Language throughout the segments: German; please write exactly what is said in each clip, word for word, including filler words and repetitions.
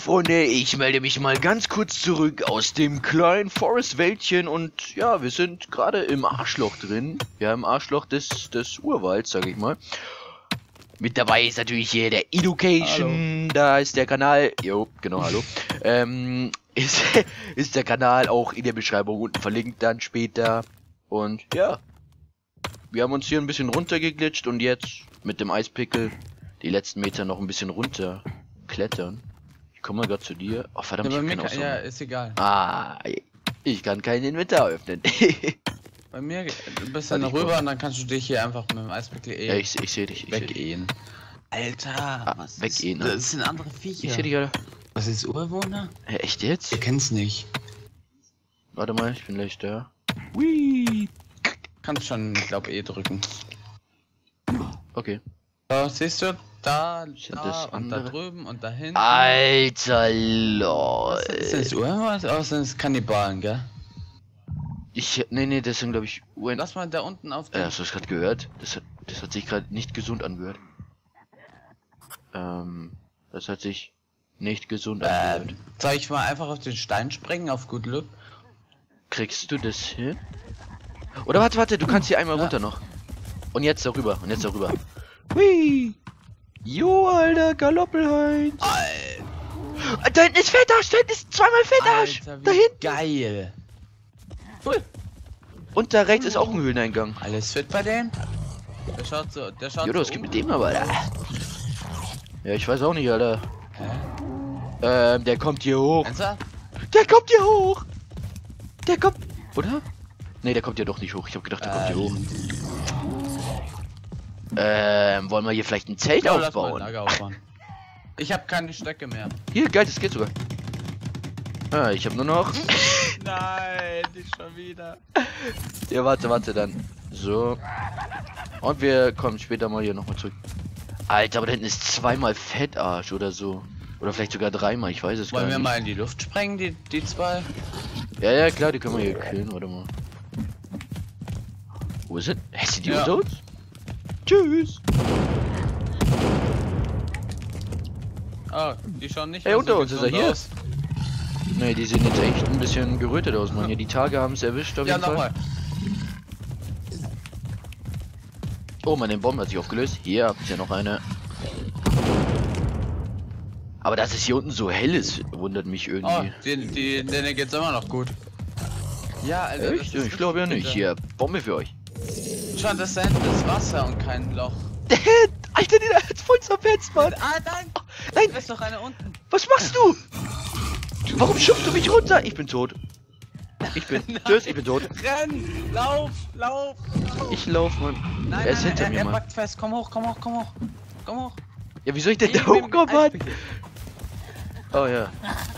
Freunde, ich melde mich mal ganz kurz zurück aus dem kleinen Forest-Wäldchen und ja, wir sind gerade im Arschloch drin. Ja, im Arschloch des, des Urwalds, sag ich mal. Mit dabei ist natürlich hier der Education, hallo. Da ist der Kanal, jo, genau, hallo. ähm, ist, ist der Kanal auch in der Beschreibung unten verlinkt dann später. Und ja, wir haben uns hier ein bisschen runtergeglitscht und jetzt mit dem Eispickel die letzten Meter noch ein bisschen runter klettern. Ich komme mal gerade zu dir. Oh verdammt, ja, ich kann kann auch so. Ja, ist egal. Ah, ich kann kein Inventar öffnen. Bei mir, du bist dann rüber komm. Und dann kannst du dich hier einfach mit dem Eispickel eh. Ja, ich, ich sehe dich. Ich weggehen. Alter, ah, was weggehen, ist, das sind andere Viecher. Ich sehe dich, Alter. Was ist Urwohner? Ja, echt jetzt? Ihr kennt's nicht. Warte mal, ich bin gleich da. Whee! Kannst schon, ich glaube, eh drücken. Okay. So, siehst du? Da, da das und andere? da drüben und da hinten. Alter, lol. Was ist das Urwald? Oh, sind das Kannibalen, gell? Ich, nee, nee, das sind, glaube ich, Uhren. Lass mal da unten auf den... Äh, hast du das gerade gehört? Das hat, das hat sich gerade nicht gesund angehört. Ähm, das hat sich nicht gesund angehört. Ähm, soll ich mal einfach auf den Stein springen, auf gut Glück? Kriegst du das hin? Oder warte, warte, du kannst hier einmal ja. runter noch. Und jetzt darüber, und jetzt darüber. Hui! Jo, Alter, Galoppelheinz! Alter! Da hinten ist Fettarsch, da hinten ist zweimal Fettarsch! Da hinten! Geil! Cool! Und da rechts ist auch ein Höhleneingang. Alles fit bei denen? Der schaut so, der schaut Jodo, so es gibt mit dem aber, Alter. Ja, ich weiß auch nicht, Alter. Hä? Ähm, der kommt hier hoch. Ernsthaft? Der kommt hier hoch! Der kommt... Oder? Ne, der kommt ja doch nicht hoch. Ich hab gedacht, der ähm. kommt hier hoch. Ähm, wollen wir hier vielleicht ein Zelt ja, aufbauen? aufbauen? Ich habe keine Stöcke mehr. Hier, geil, das geht sogar. Ah, ich habe nur noch... Nein, nicht schon wieder. Ja, warte, warte dann. So. Und wir kommen später mal hier nochmal zurück. Alter, aber da hinten ist zweimal Fettarsch oder so. Oder vielleicht sogar dreimal, ich weiß es Wollen gar nicht. Wollen wir mal in die Luft sprengen, die, die zwei? Ja, ja, klar, die können wir hier killen, warte mal. Wo ist es? Hä, sind die ja. unter uns? Tschüss! Oh, die schauen nicht. Ey, unter uns ist er hier. Aus. Ne, die sehen jetzt echt ein bisschen gerötet aus, man. Hier, die Tage haben es erwischt, auf jeden ja, Fall. Oh, meine Bombe hat sich aufgelöst. Hier habt ihr ja noch eine. Aber dass es hier unten so hell ist, wundert mich irgendwie. Oh, die, die, denen geht's immer noch gut. Ja, Alter. Echt? Ich glaube ja nicht. Hier, Bombe für euch. Schon, das da hinten ist Wasser und kein Loch. Alter, der hat voll zerfetzt, Mann. Ah, nein. Oh, nein. Da ist noch eine unten. Was machst du? Warum schubst du mich runter? Ich bin tot. Ich bin tschüss, ich bin tot. Renn! Lauf! Lauf! Ich lauf, Mann. Nein, er ist nein, hinter er, mir, er Mann. packt fest. Komm hoch, komm hoch, komm hoch. Komm hoch. Ja, wie soll ich denn da hochkommen, Mann? Oh ja.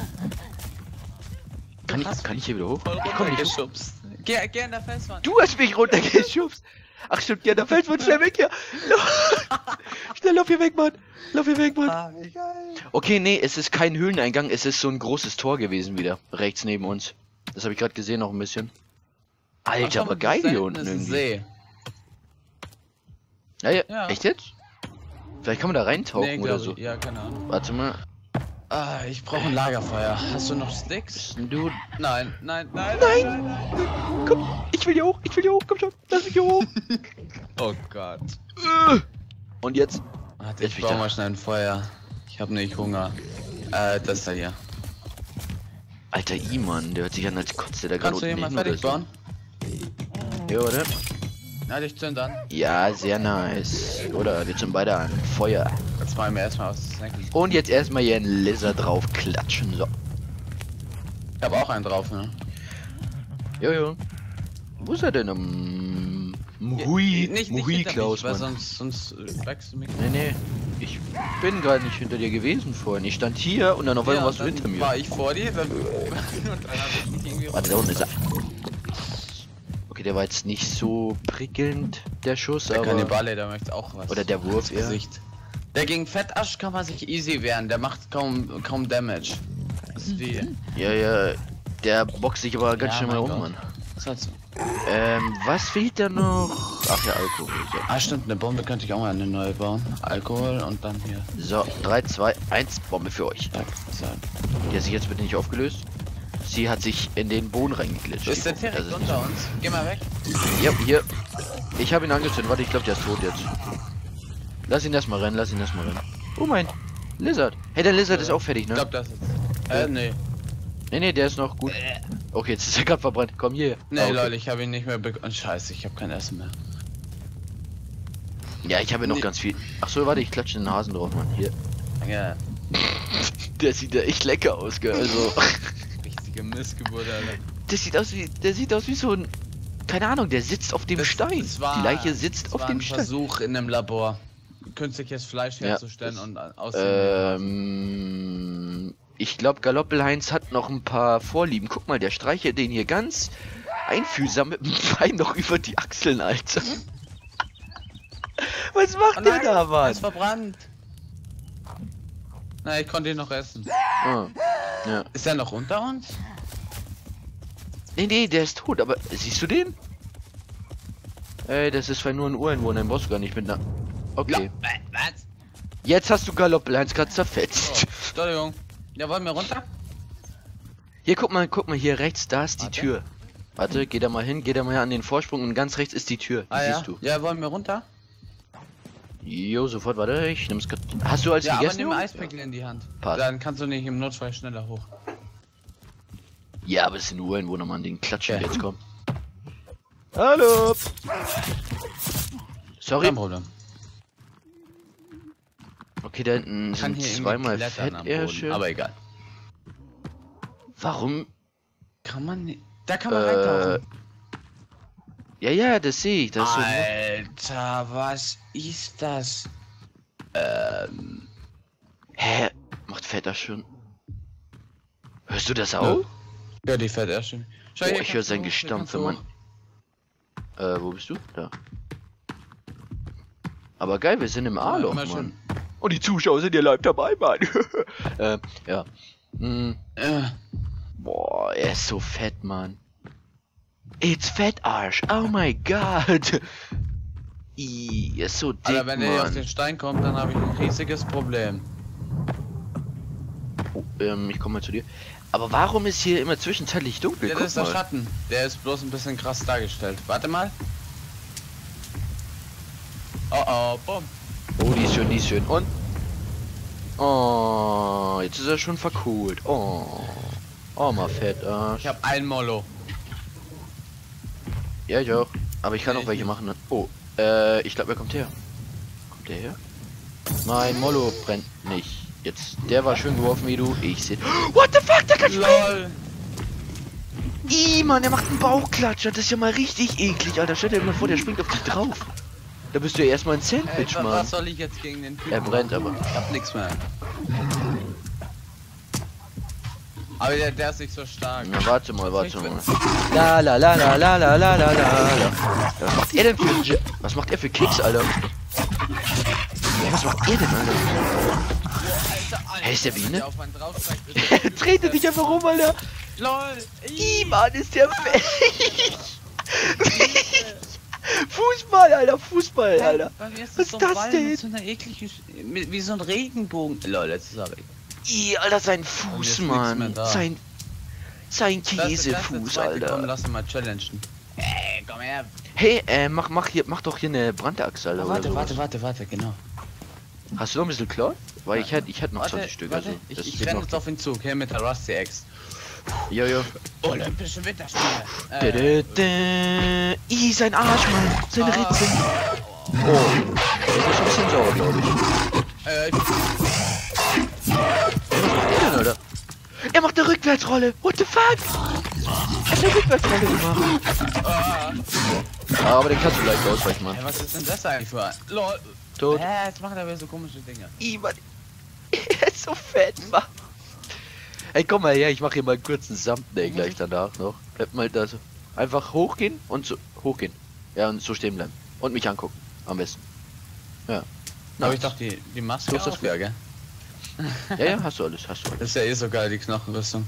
Kann ich, kann ich hier wieder hoch? Ich komm nicht hoch. Geh, geh an der Felswand. Du hast mich runtergeschubst. Ach stimmt, ja, der Felswand, schnell weg hier. Schnell, lauf hier weg, Mann. Lauf hier weg, Mann. Ah, wie geil. Okay, nee, es ist kein Höhleneingang, es ist so ein großes Tor gewesen wieder. Rechts neben uns. Das habe ich gerade gesehen noch ein bisschen. Alter, aber geil hier unten irgendwie. See. Ja, ja, ja. Echt jetzt? Vielleicht kann man da reintauchen nee, oder so. Ja, keine Ahnung. Warte mal. Ah, ich brauche ein Lagerfeuer. Hast du noch Sticks? Du? Nein, nein, nein, nein, nein, nein. Komm, ich will hier hoch, ich will hier hoch, komm schon, lass mich hier hoch. Oh Gott. Und jetzt? Warte, ich brauche mal schnell ein Feuer. Ich habe nicht Hunger. Äh, das da hier. Alter I-Mann, der hört sich an, als kotzt der da gerade unten hin. Kannst du hier mal fertig bauen? Ja, oder? Ja, ich zünd an. Ja, sehr nice. Oder wir zünden beide an. Feuer. Jetzt machen wir erstmal was snacken. Und jetzt erstmal hier einen Laser drauf klatschen. So. Ich habe auch einen drauf, ne? Jojo. Wo ist er denn? Um, Muhui, ja, nicht, Muhui nicht Klaus, mich, weil sonst, sonst wächst du mich. Nee, nee. Ich bin gerade nicht hinter dir gewesen vorhin. Ich stand hier und dann auf einmal ja, warst du hinter mir. War ich vor dir, dann. Und dann hab ich nicht irgendwie. Warte, da unten ist er. Okay, der war jetzt nicht so prickelnd, der Schuss, der aber... Der Kannibale, der möchte auch was. Oder der Wurf, ja. Gesicht. Der gegen Fettasch kann man sich easy wehren, der macht kaum kaum Damage. Das ist die... Ja, ja, der boxt sich aber ganz ja, schnell mal um, Gott. Mann. Das halt so. Ähm, was fehlt da noch? Ach ja, Alkohol. So. Ah stimmt, eine Bombe könnte ich auch mal eine neue bauen. Alkohol und dann hier. So, drei, zwei, eins, Bombe für euch. Zack, zack. Die hat sich jetzt bitte nicht aufgelöst. Sie hat sich in den Boden reingeglitscht. Ist der die direkt Bombe. Das ist unter uns? Geh mal weg. Ja, hier. Ich habe ihn angezündet. Warte, ich glaube, der ist tot jetzt. Lass ihn erstmal rennen, lass ihn erstmal rennen. Oh mein Lizard. Hey, der Lizard Äh, ist auch fertig, Ich ne? glaube, das ist. Äh, nee. Nee, nee, der ist noch gut. Okay, jetzt ist er gerade verbrannt. Komm hier. Nee, Ah, okay. Leute, ich habe ihn nicht mehr bekommen. Scheiße, ich habe kein Essen mehr. Ja, ich habe ja noch Nee. ganz viel. Ach so, warte, ich klatsche den Hasen drauf, Mann. Hier. Ja. Der sieht ja echt lecker aus, gell? Also. Richtige Missgeburt, Alter. Das sieht aus wie. Der sieht aus wie so ein. Keine Ahnung, der sitzt auf dem Das- Stein. das war- Die Leiche sitzt das auf war dem ein Stein. Versuch in einem Labor, künstliches Fleisch Ja, herzustellen das- und aus. Ähm. Ich glaube, Galoppelheinz hat noch ein paar Vorlieben. Guck mal, der streichelt den hier ganz einfühlsam mit dem Bein noch über die Achseln, Alter. Was macht Oh der nein, da, er Mann? ist verbrannt. Na, ich konnte ihn noch essen. Ah, ja. Ist er noch unter uns? Nee, nee, der ist tot, aber siehst du den? Ey, das ist zwar nur ein Ureinwohner, den brauchst du gar nicht mit einer. Okay. Ja, äh, was? Jetzt hast du Galoppelheinz gerade zerfetzt. Oh, Entschuldigung. Ja, wollen wir runter? Hier, guck mal, guck mal, hier rechts, da ist die Warte. Tür. Warte, geh da mal hin, geh da mal an den Vorsprung und ganz rechts ist die Tür. Die Ah ja. siehst du. Ja, wollen wir runter? Jo, sofort, warte, ich nimm's grad. Hast du als Ja, aber gegessen? nimm Junge? Eispickel in die Hand. Passt. Dann kannst du nicht im Notfall schneller hoch. Ja, aber es sind Ureinwohner, Mann, den klatschen wir Ja. jetzt, komm. Hallo! Sorry. Kein Problem. Okay, da hinten Kann sind hier zweimal irgendwie klettern am Boden, Fettärsche. aber egal. Warum? Kann man nicht. Da kann man Äh, reintauchen. ja, ja, das sehe ich. Das ist so Alter, was ist das? Ähm. Hä? Macht Vetter schon? Hörst du das auch? Ja, die fährt erst schon. Schau, Oh, hier ich höre kannst sein du hoch, hier Gestampfe, kannst du Mann. Äh, wo bist du? Da. Aber geil, wir sind im A-Loch, immer Mann. schön. Und die Zuschauer sind ja live dabei, Mann. äh, ja. Hm. hoch. Äh, Boah, er ist so fett, Mann. It's Fettarsch. Oh my god. Ih, er ist so dick, Alter, wenn der hier auf Mann. den Stein kommt, dann habe ich ein riesiges Problem. Oh, ähm, ich komme mal zu dir. Aber warum ist hier immer zwischenzeitlich dunkel? Ja, Guck das ist der mal. Schatten. Der ist bloß ein bisschen krass dargestellt. Warte mal. Oh oh, bumm. Oh, die ist schön, die ist schön. Und? Oh, jetzt ist er schon verkohlt. Oh. Oh, mal Fettarsch. Ich habe ein Mollo. Ja, ich auch. Aber ich kann auch Nee, welche ich machen. Ne? Oh, äh, ich glaube, er kommt her. Kommt der her? Mein Mollo brennt nicht. Jetzt, der war schön geworfen wie du. Ich sehe. What the fuck, der kann springen! LOL. Ih, Mann, der macht einen Bauchklatscher. Das ist ja mal richtig eklig, Alter. Stell dir mal vor, der springt auf dich drauf. Da bist du ja erstmal ein Hey, Sandwich, wa- Mann. was soll ich jetzt gegen den Typen Er brennt machen? aber. Ich hab nix mehr. Aber der, der ist nicht so stark. Na, warte mal, warte mal. La la la la la la la la la. Was macht er denn für J Was macht er für Kicks, Alter? Ja, was macht er denn, Alter? Hey, ist der Biene? Der auf einen draufsteigt, ist- Trete dich einfach rum, Alter. LOL. Ih, Mann, ist der fähig. Fußball, Alter, Fußball, Alter. Bei mir ist Was so ist das Ball denn? mit so einer ekligen, Sch- mit- wie so ein Regenbogen. LOL, jetzt ist er weg. Ih, Alter, sein Und jetzt Fuß, nichts mehr Mann. da. Sein, sein Das ist- das ist der Käsefuß, zweite, Komm, Alter. lass ihn mal challengen. Ey, komm her. Hey, äh, mach, mach hier, mach doch hier eine Brandachse, Alter, Oh, oder warte, sowas. warte, warte, warte, genau. Hast du noch ein bisschen Cloud? Weil ich hätte, ich hätte noch Warte, zwanzig Stück, warte, also. ich, das ich geht renn noch. jetzt auf ihn zu, okay, mit der Rusty Axe. Jojo. Olympische Winterspiele. Dä, dä, dä. Ih, sein Arsch, Mann. Seine Ah. Ritze. Oh. Der ist schon ein bisschen sauer, glaube ich. Äh, ich, Was macht er denn, Alter? Er macht eine Rückwärtsrolle. What the fuck? Er hat eine Rückwärtsrolle gemacht. ah, Ah, aber den kannst du leicht ausweichen, Mann. hey, was ist denn das eigentlich für ein... LOL. Tot. Hä, jetzt macht er wieder so komische Dinge. Ih, Mann. Er ist so fett, Mann. Ey, komm mal her, ich mache hier mal einen kurzen Thumbnail gleich danach noch. Bleib mal da so. Einfach hochgehen und so. Hochgehen. Ja, und so stehen bleiben. Und mich angucken. Am besten. Ja. Aber ich Nice. dachte, die, die Maske So ist das auch, ja, gell? Ja, ja, hast du alles, hast du alles. Das ist ja eh so geil, die Knochenrüstung.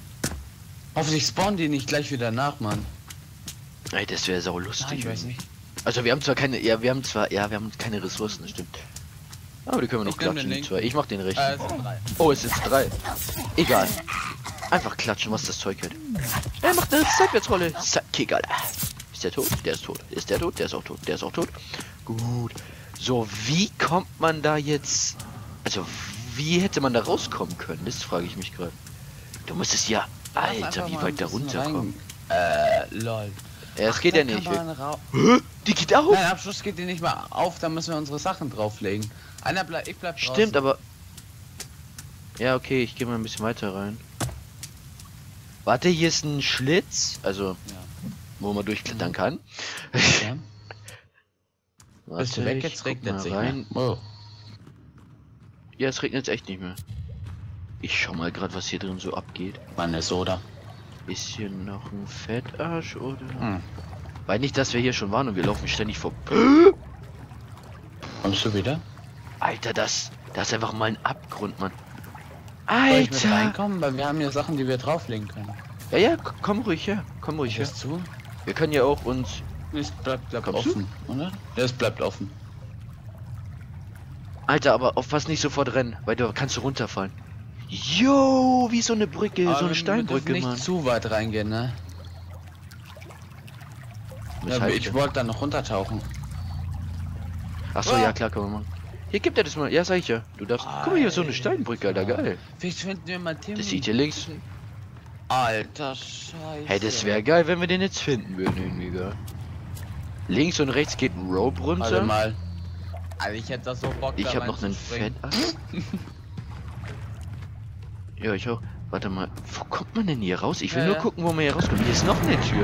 Hoffentlich spawnen die nicht gleich wieder nach, Mann. Ey, das wäre sau Nein, lustig. ich weiß nicht. Also wir haben zwar keine, ja, wir haben zwar, ja, wir haben keine Ressourcen, das stimmt. Aber die können wir noch Ich nehm klatschen, den die zwei. Ich mach den rechten. Äh, es sind drei. Oh, es sind drei. Egal. Einfach klatschen, was das Zeug hält. Er macht eine Seitwärtsrolle. Sidekick, Alter. Ist der tot? Der ist tot. Ist der tot? Der ist auch tot. Der ist auch tot. Gut. So, wie kommt man da jetzt... Also, wie hätte man da rauskommen können? Das frage ich mich gerade. Du musstest ja... Alter, wie weit da runterkommen? Äh, lol. Ja, es Ach, geht da ja nicht. kann man rau- Hä? Die geht auf? Nein, am Schluss geht die nicht mehr auf, da müssen wir unsere Sachen drauflegen. Einer bleibt, ich bleib draußen. Stimmt, aber... Ja, okay, ich gehe mal ein bisschen weiter rein. Warte, hier ist ein Schlitz. Also, Ja. wo man durchklettern kann. Ja. Warte, Bist du weg? ich Jetzt guck regnet mal sich. rein. Ne? Oh. Ja, es regnet echt nicht mehr. Ich schau mal gerade, was hier drin so abgeht. Meine Soda. Ist hier noch ein Fettarsch oder? Hm. Weil nicht, dass wir hier schon waren und wir laufen ständig vor. Kommst du wieder? Alter, das, das ist einfach mal ein Abgrund, Mann. Soll ich mit Alter! reinkommen? Weil wir haben ja Sachen, die wir drauflegen können. Ja, ja, k- komm ruhig her, komm ruhig her. Hörst zu? Wir können ja auch uns. Es bleibt, bleibt Kommst du? offen, oder? Ja, es bleibt offen. Alter, aber aufpass nicht sofort rennen, weil du kannst du runterfallen. Jo, wie so eine Brücke, Aber so eine wir- Steinbrücke, wir dürfen Mann. nicht zu weit reingehen, ne? Ja, Weshalb ich denn? wollte da noch runtertauchen. Achso, Ah. ja klar, kann man machen. Hier gibt er das mal. Ja, sag ich ja. Du darfst. Guck mal, hier ist so eine Steinbrücke, Alter, geil. Vielleicht finden wir mal Tim. Das sieht hier links. Alter Scheiße. Hey, das wäre geil, wenn wir den jetzt finden würden, irgendwie, geil. Links und rechts geht ein Rope Warte runter. mal. Also ich hätte das so Bock Ich da habe noch einen reinzuspringen. Fett. Ja, ich auch. Warte mal, wo kommt man denn hier raus? Ich will Ja, nur ja. gucken, wo man hier rauskommt. Hier ist noch eine Tür.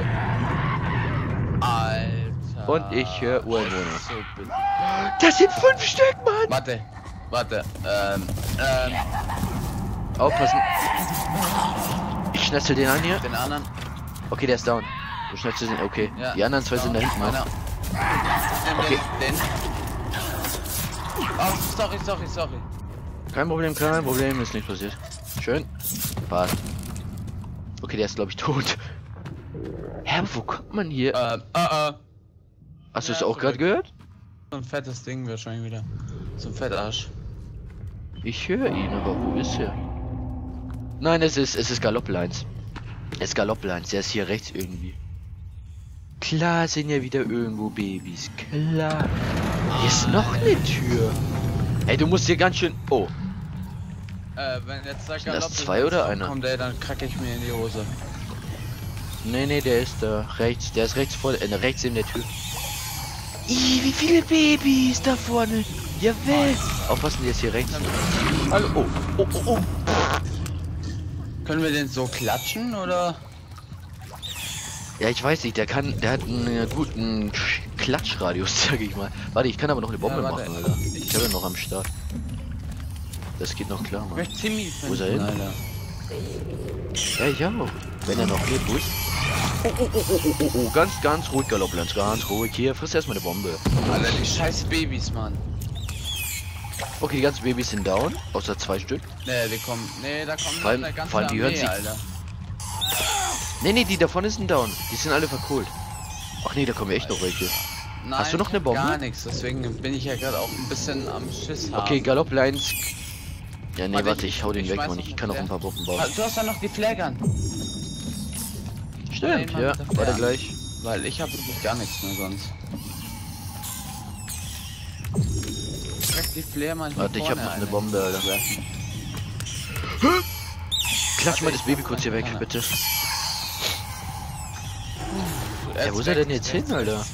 Alter. Und ich höre Ureinwohner. So bitte. Das sind fünf Stück, Mann! Warte, warte, ähm, ähm, Aufpassen. Ich schnetzel den an hier. den anderen. Okay, der ist down. Du schnetzelst den. Okay. Ja. Die anderen zwei sind da hinten. Einer. noch. Nimm Okay. Den, den. Oh, sorry, sorry, sorry. Kein Problem, kein Problem. Ist nichts passiert. Schön. Passt. Okay, der ist, glaube ich, tot. Hä, wo kommt man hier? Ähm, äh, äh. Hast du es ja, auch gerade gehört? So ein fettes Ding wahrscheinlich wieder. So ein Fettarsch. Ich höre ihn, aber wo ist er? Nein, es ist, es ist Galopplines. Es ist Galopplines, der ist hier rechts irgendwie. Klar sind ja wieder irgendwo Babys, klar. Hier ist noch eine Tür. Ey, du musst hier ganz schön... Oh, Äh, wenn jetzt der Sind das Galopp zwei oder einer? kommt, ey, dann kacke ich mir in die Hose. nee, nee, der ist da rechts. Der ist rechts vor... Äh, rechts in der Tür. Ih, wie viele Babys da vorne. Jawohl. Aufpassen, die ist hier rechts. Hallo, oh, oh, oh, oh. Können wir den so klatschen, oder? Ja, ich weiß nicht, der kann, der hat einen äh, guten Sch- Klatschradius, sag ich mal. Warte, ich kann aber noch eine Bombe Ja, warte. machen, Alter. Ich habe ja noch am Start. Das geht noch klar, Ich Mann. möchte Timmy Wo ist er finden, hin? Alter. Ja, ich auch. Wenn er noch lebt, wo ist? Oh, oh, oh, oh, oh, oh, oh, ganz, ganz ruhig, Galopplands, ganz ruhig. Hier, friss erstmal eine Bombe. Alter, die scheiß Babys, Mann. Okay, die ganzen Babys sind down, außer zwei Stück. Nee, die kommen. Nee, da kommt Vor allem- eine ganze vor allem die hören Armee, sich- Alter. Nee, nee, die davon sind down. Die sind alle verkohlt. Ach nee, da kommen echt noch welche. Nein, Hast du noch ich eine hab Bombe? Gar nichts, deswegen bin ich ja gerade auch ein bisschen am Schiss haben. Okay, Galopplines. Ja, nee, Warte, warte, ich- ich hau den ich weg, schmeiß Mann. noch Ich einen kann noch ein Flare. paar Bomben bauen. Ah, du hast ja noch die Flaggern. Stimmt, Mann, ja. mit der Warte Flare. gleich. Weil ich habe wirklich gar nichts mehr sonst. Direkt die Flare mal hier Warte, ich hab vorne noch eine eine. Bombe, Alter. Klatsch mal das Baby kurz hier weg, bitte. Ja, wo ist er denn jetzt hin, Alter?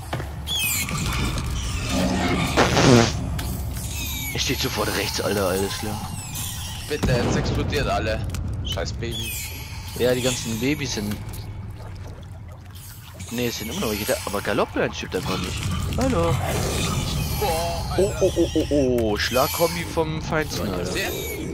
Er steht sofort rechts, Alter, alles klar. Bitte, jetzt explodiert alle. Scheiß Baby. Ja, die ganzen Babys sind... Ne, es sind immer noch welche da, aber Galopplines stimmt einfach nicht. Hallo. Boah, Oh, oh, oh, oh, oh, Schlagkombi vom Feinsten, Alter. Sehr?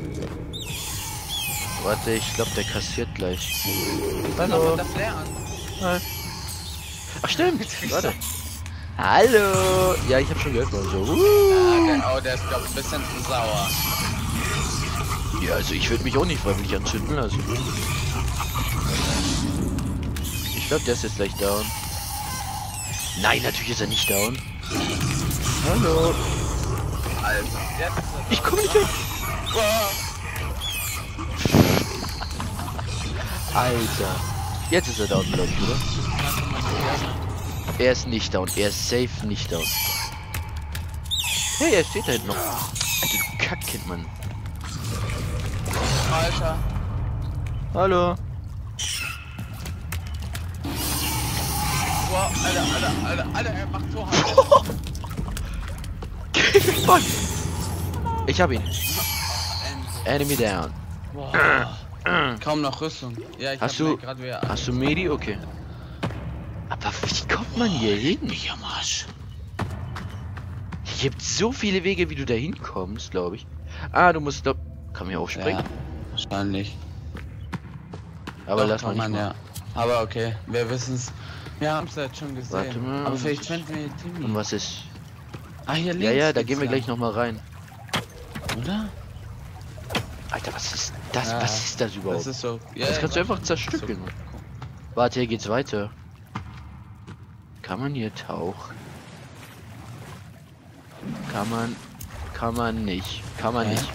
Warte, ich glaube, der kassiert gleich. Noch Hallo. mit der Flare an. Ach, stimmt. Warte. Hallo. Ja, ich habe schon gehört, Mann. So. Ah, Uh. der, oh, der ist glaube ich ein bisschen zu sauer. Ja, also ich würde mich auch nicht freiwillig anzünden lassen. Ich glaube, der ist jetzt gleich down. Nein, natürlich ist er nicht down. Hallo. Alter, jetzt Ich komme nicht weg. Alter. Jetzt ist er down, glaube ich, oder? Er ist nicht down. Er ist safe nicht down. Hey, er steht da hinten noch. Alter, du Kackkind, Mann. Alter. Hallo. Boah, Alter, Alter, Alter, Alter, er macht so hart. Fuck. Ich hab ihn. Enemy down. Boah. Kaum noch Rüstung. Ja, ich Hast hab du- gerade wieder. Hast du Medi? Okay. Aber wie kommt man hier hin? Mich am Arsch. Hier gibt so viele Wege, wie du da hinkommst, glaube ich. Ah, du musst doch. Kann man hier aufspringen? Ja, wahrscheinlich. Aber Doch, lass mal kann nicht man, mal. ja. Aber okay, wir wissen's. Wir haben's jetzt schon gesehen. Warte mal. Aber vielleicht finden wir Timmy. Und was ist? Ah, hier links. Ja, ja, da geht's gehen wir lang. gleich noch mal rein. Oder? Alter, was ist das? Ja, was ist das überhaupt? Das ist so. Ja, Das kannst du warte. einfach zerstückeln. So. Warte, hier geht's weiter. Kann man hier tauchen? Kann man. Kann man nicht. Kann man Hä? nicht.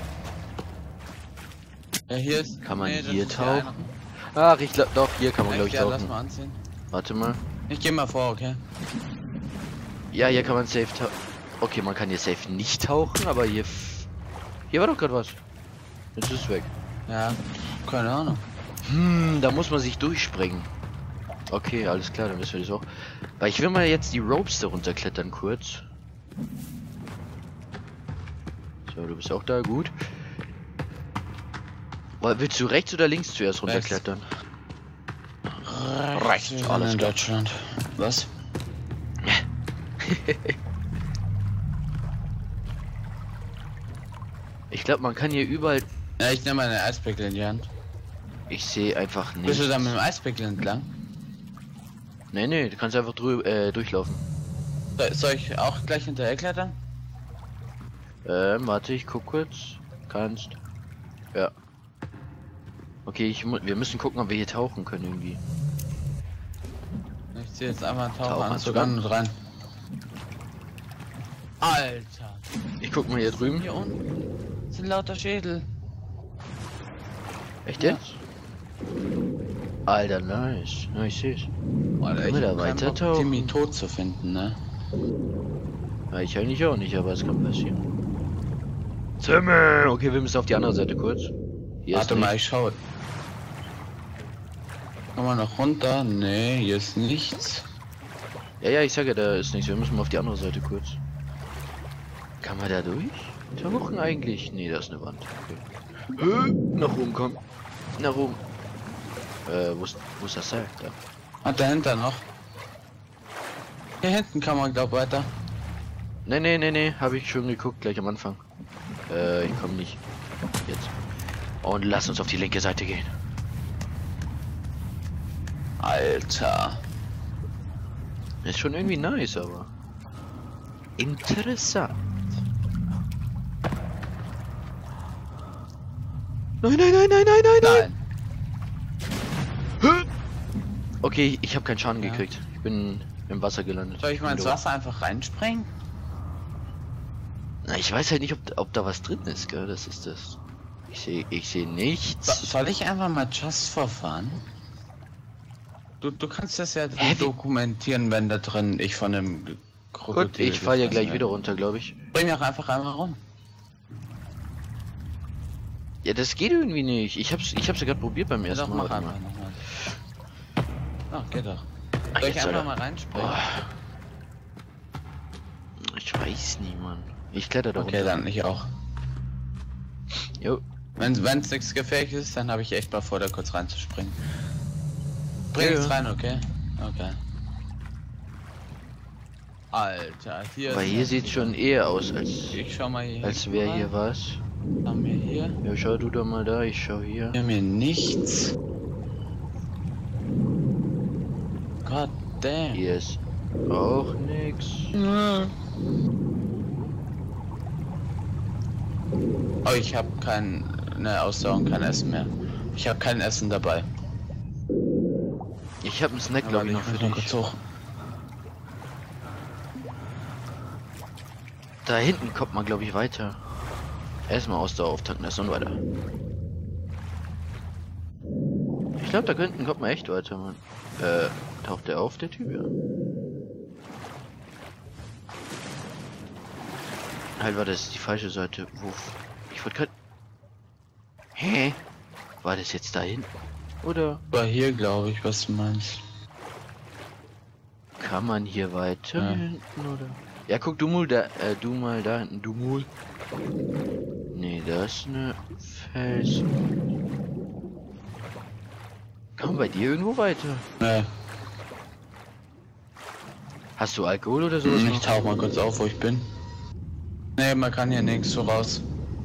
Ja, hier ist. Kann man nee, das hier ist tauchen? einer. Ach, ich glaube doch, hier kann man glaube Echt? ich Ja, lass tauchen. mal anziehen. Warte mal. Ich geh mal vor, okay? Ja, hier kann man safe tauchen. Okay, man kann hier safe nicht tauchen, aber hier. f- Hier war doch gerade was. Jetzt ist es weg. Ja, keine Ahnung. Hm, da muss man sich durchsprengen. Okay, alles klar, dann wissen wir das auch. Weil ich will mal jetzt die Ropes da runterklettern kurz. So, du bist auch da, gut. Woll- Willst du rechts oder links zuerst Rechts. runterklettern? Rechts, wir sind alles in in Deutschland. Was? Ich glaube, man kann hier überall. Ja, ich nehme meine Eisbeckel in die Hand. Ich sehe einfach nicht. Bist du da mit dem Eisbeckel entlang? Nee, nee, du kannst einfach drü äh, durchlaufen. Soll, soll ich auch gleich hinterher klettern? Ähm, warte, ich guck kurz. Kannst. Ja. Okay, ich mu wir müssen gucken, ob wir hier tauchen können irgendwie. Ich ziehe jetzt einfach einen Tauchanzug Tauchanzug an und rein. Alter! Ich guck mal hier drüben. Hier unten sind lauter Schädel. Echt Ja. jetzt? Alter, nice. Ja, ich seh's. Alter, Können wir da hab keinen weiter Bock, tauchen? Timmy tot zu finden, ne? Ja, ich eigentlich auch nicht, aber es kann passieren. Timmy! Okay, wir müssen auf die andere Seite kurz. Hier Warte ist mal, nichts. ich schau. Kann man noch runter? Nee, hier ist nichts. Ja, ja, ich sage, da ist nichts. Wir müssen mal auf die andere Seite kurz. Kann man da durch? Tauchen eigentlich? Nee, da ist eine Wand. Okay. Äh, nach oben kommen. Nach oben. Äh, wo ist, wo ist das Seil? Da. Ah, dahinter noch. Hier hinten kann man, glaub, weiter. Nee, nee, nee, nee, habe ich schon geguckt, gleich am Anfang. Äh, ich komme nicht. Jetzt. Und lass uns auf die linke Seite gehen. Alter. Ist schon irgendwie nice, aber. Interessant. Nein, nein, nein, nein, nein, nein, Nein. nein! Okay, ich habe keinen Schaden Ja. gekriegt. Ich bin im Wasser gelandet. Soll ich mal ins Bin Wasser einfach reinspringen? doof. Na, ich weiß halt nicht, ob, ob da was drin ist, gell? Das ist das. Ich sehe ich sehe So, nichts. soll ich einfach mal just verfahren? Du, du kannst das ja Hä, wie- dokumentieren, wenn da drin ich von einem Gut, Krokodil ich falle ja gefressen gleich werde. wieder runter, glaube ich. Bring mich auch einfach einmal rum. Ja, das geht irgendwie nicht. Ich hab's, ich hab's ja gerade probiert beim Ja, ersten doch, Mal. mach Warte einfach mal. nochmal. Ach, geht doch. Ah, Soll ich jetzt soll einfach er- mal reinspringen? Oh. Ich weiß nicht, Mann. Ich kletter da Okay, runter. dann ich auch. Jo. Wenn wenn's nichts gefährlich ist, dann habe ich echt mal vor, da kurz reinzuspringen. Bring Ja, es ja. rein, okay? Okay. Alter, hier Aber ist hier noch- sieht schon eher aus, als, Ich schau mal hier. als hinten wäre rein. hier was. Haben wir hier? Ja, schau du doch mal da, ich schau hier. Hier haben wir nichts. God damn. Hier ist auch nix. Oh, ich habe kein ne Ausdauer und kein Essen mehr. Ich habe kein Essen dabei. Ich habe einen Snack, Aber glaube ich, ich noch für muss mal dich. kurz hoch. da hinten kommt man, glaube ich, weiter. Erstmal Ausdauer auftanken lassen und weiter. Ich glaube, da hinten kommt man echt weiter, Mann. Äh, taucht der auf, der Typ, ja. Halt, war das die falsche Seite. Wo? Ich wollte gerade... Hä? War das jetzt da hinten? Oder? War hier, glaube ich, was du meinst. Kann man hier weiter Ja. hinten, oder? Ja, guck du mal da, äh, du mal da hinten, du mal. Nee, das ist eine Fels. Kann man bei dir irgendwo weiter? Ne, Hast du Alkohol oder sowas? ich noch? tauch mal kurz auf, wo ich bin. Ne, man kann hier nirgends so raus.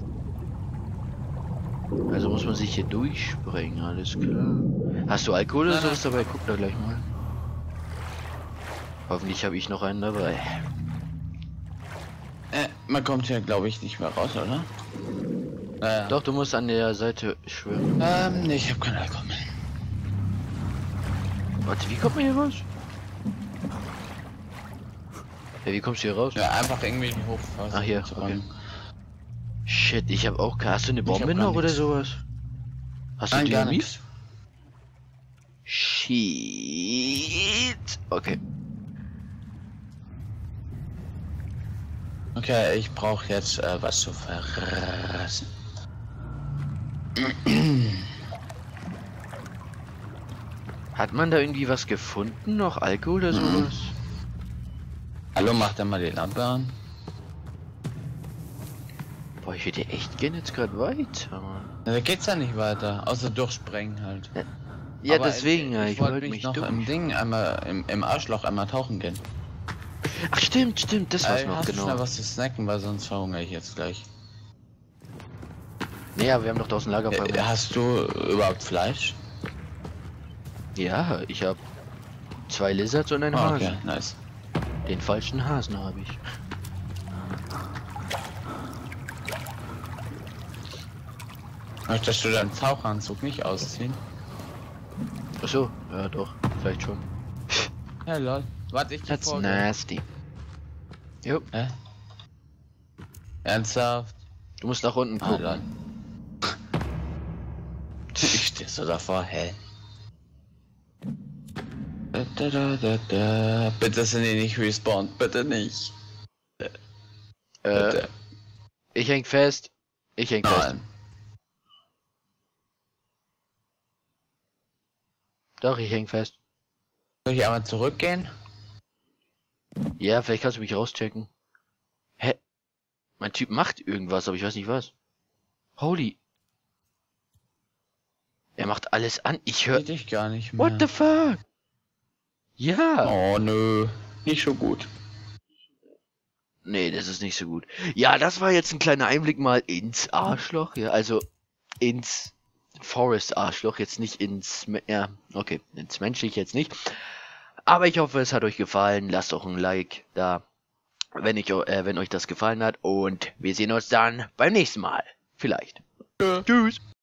Also muss man sich hier durchsprengen, alles klar. Hast du Alkohol oder Nein, sowas dabei? Guck da gleich mal. Hoffentlich habe ich noch einen dabei. Äh, man kommt hier, glaube ich, nicht mehr raus, oder? Naja. Doch, du musst an der Seite schwimmen. Ähm, nee, ich habe keinen Alkohol mehr. Warte, wie kommt man hier raus? Ja, wie kommst du hier raus? Ja, einfach irgendwie hoch. Ach, hier, okay. Shit, ich habe auch... Hast du eine hab Bombe gar noch oder nix. sowas? Hast du Nein, gar Dynamit? nichts. Shit. Okay. Okay, ich brauche jetzt äh, was zu verrassen. Hat man da irgendwie was gefunden? Noch Alkohol oder Mhm. sowas? Hallo, macht er mal die Lampe an? Boah, ich hätte echt gerne jetzt gerade weiter. Ja, da geht's ja nicht weiter, außer durchsprengen halt. Ja, Aber deswegen, ja, ich, ich wollte wollte mich mich noch durch. im Ding einmal im, im Arschloch einmal tauchen gehen. Ach stimmt, stimmt, das war's Ey, noch, hast du genau. schnell was zu snacken, weil sonst verhungere ich jetzt gleich. Naja, wir haben doch draußen Lagerfeuer. Äh, hast du überhaupt Fleisch? Ja, ich habe zwei Lizards und einen Ah, Hasen. okay, nice. Den falschen Hasen habe ich. Möchtest du deinen Tauchanzug nicht ausziehen? Ach so, ja doch, vielleicht schon. Ja, lol. Warte, ich That's vor. nasty. Jo, Hä? Ernsthaft? du musst nach unten Ah, gucken. lol. Ich steh so davor, hä? Da, da, da, da, da. Bitte sind die nicht respawned, bitte nicht. äh, Bitte. ich häng fest. Ich häng fest. Nein. Doch, ich häng fest. Soll ich einmal zurückgehen? Ja, vielleicht kannst du mich rauschecken. Hä? Mein Typ macht irgendwas, aber ich weiß nicht was. Holy. Er macht alles an. Ich höre... Seh dich gar nicht mehr. What the fuck? Ja. Oh nö, nicht so gut. Nee, das ist nicht so gut. Ja, das war jetzt ein kleiner Einblick mal ins Arschloch. Ja, also ins Forest Arschloch. Jetzt nicht ins... Me- Ja, okay. Ins menschliche jetzt nicht. Aber ich hoffe, es hat euch gefallen. Lasst auch ein Like da, wenn, ich, äh, wenn euch das gefallen hat. Und wir sehen uns dann beim nächsten Mal. Vielleicht. Ja. Tschüss.